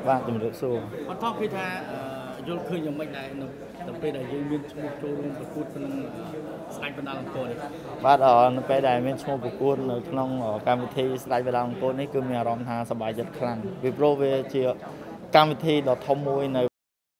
bạn tìm được số còn thóc khi tha vô khơi giống mình này nó tập về đại dương miền trung châu và cút phân sạch phân đào cồn bạn ở nóไปได้មានឈ្មោះប្រកួតនៅក្នុងកម្មវិធីស្ដាយបដាអង្គនេះគឺមានអារម្មណ៍ថាសប្បាយចិត្តខ្លាំងពីព្រោះវាជាកម្មវិធីដ៏ធំមួយនៅ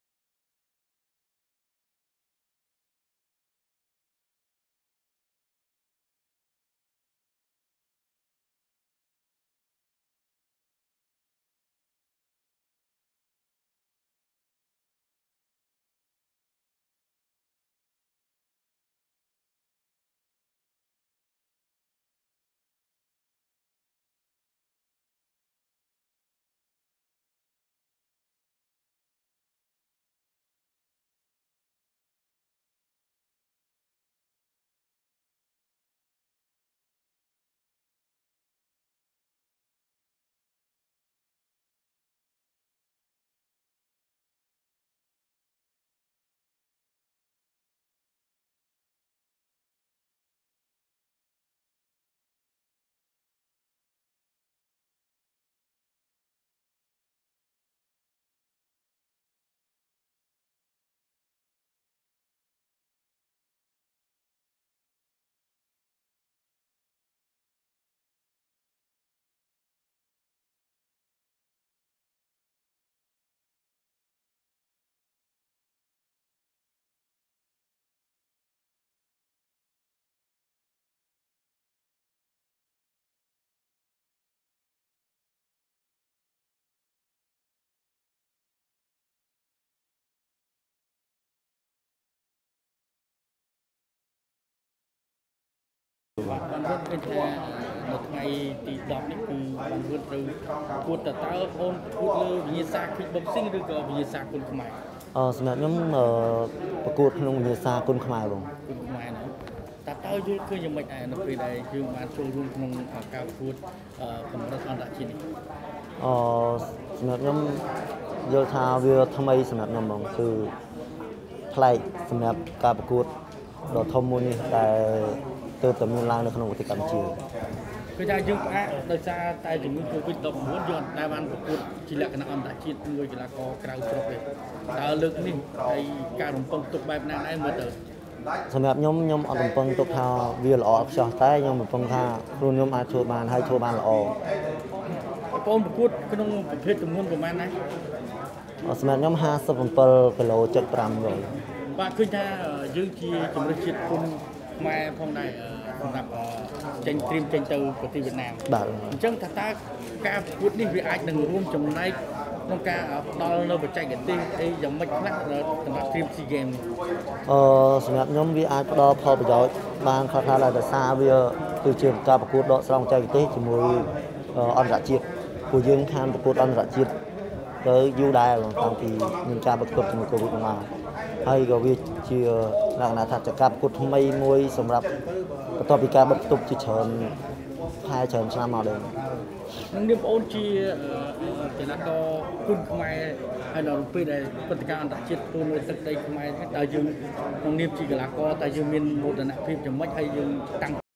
bạn rất bên tha một ngày thì đọc đấyគឺបានវឿនទៅគួតតើអូនគួតលើវិញ្ញាសាគិបបស៊ីងឬក៏វិញ្ញាសាគុណខ្មែរសម្រាប់ខ្ញុំប្រកួតក្នុងវិញ្ញាសាគុណខ្មែរបងគុណខ្មែរណាតើយល់ឃើញយ៉ាងម៉េចដែរនៅពេលដែលយើងបានចូលរួមក្នុងការប្រកួតកម្រិតអន្តរជាតិនេះសម្រាប់ខ្ញុំយល់ថាវាថ្មីសម្រាប់ខ្ញុំបងគឺប្លែកសម្រាប់ការប្រកួតដ៏ធំមួយនេះដែលទើបតែមានឡើងនៅក្នុងប្រទេសកម្ពុជាគឺថាយើងផ្អាកដោយសារតែជំងឺ Covid-19 យើងតែបានប្រកួតជាលក្ខណៈអន្តរជាតិមួយកីឡាករក្រៅស្រុកទេតើលើកនេះហើយការរំពឹងទុកបែបណាដែរមើលទៅសម្រាប់ខ្ញុំអត់រំពឹងទុកថាវាល្អអត់ខ្ចោះតែខ្ញុំរំពឹងថាខ្លួនខ្ញុំអាចធ្វើបានហើយធ្វើបានល្អបងប្អូនប្រកួតក្នុងប្រភេទចំនួនប្រហែលណាសម្រាប់ខ្ញុំ57គីឡូ75វិញបាទឃើញថាយើងជាជំនឿជាតិគុណខ្មែរផងដែរសម្រាប់ចេញត្រៀមចេញទៅប្រទេសវៀតណាមបាទអញ្ចឹងថាតើការប្រកួតនេះវាអាចនឹងរួមចំណែកក្នុងការផ្ដល់នៅបច្ចេកទេសអីយ៉ាងម៉េចខ្លះសម្រាប់ Team SEA Games សម្រាប់ខ្ញុំវាអាចផ្ដល់ផលប្រយោជន៍បានខ្លះៗដោយសារវាគឺជាការប្រកួតដកស្រង់បច្ចេកទេសជាមួយអន្តរជាតិពួកយើងខានប្រកួតអន្តរជាតិទៅយូរដែរតាំងពីមានការប្រកួតជាមួយ COVID មកហើយក៏វាជាលក្ខណៈថាចការប្រកួតថ្មីមួយសម្រាប់បន្ទាប់ពីការបិទគប់ជាច្រើនខែច្រើនឆ្នាំមកដែរនឹងនាងប្អូនជាកីឡាករគុណខ្មែរហើយដល់ពេលដែលព្រឹត្តិការណ៍អន្តរជាតិធ្វើនៅទឹកដីខ្មែរតើយើងក្នុងនាមជាកីឡាករតើយើងមានមោទនភាពយ៉ាងម៉េចហើយយើងតាំង